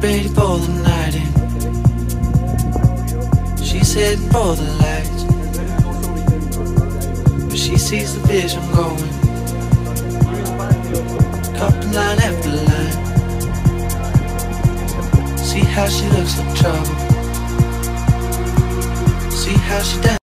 ready for the night in. She's heading for the lights, but she sees the vision going, cupping line after line. See how she looks like trouble, see how she dances.